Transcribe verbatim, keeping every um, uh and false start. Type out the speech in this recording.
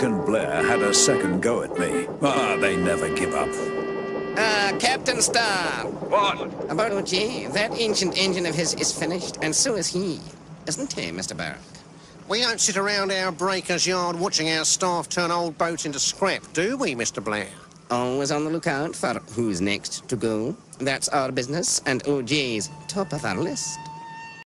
Burke and Blair had a second go at me. Ah, they never give up. Uh, Captain Star. What? About O G, that ancient engine of his is finished, and so is he. Isn't he, Mister Burke? We don't sit around our breaker's yard watching our staff turn old boats into scrap, do we, Mister Blair? Always on the lookout for who's next to go. That's our business, and O J's top of our list.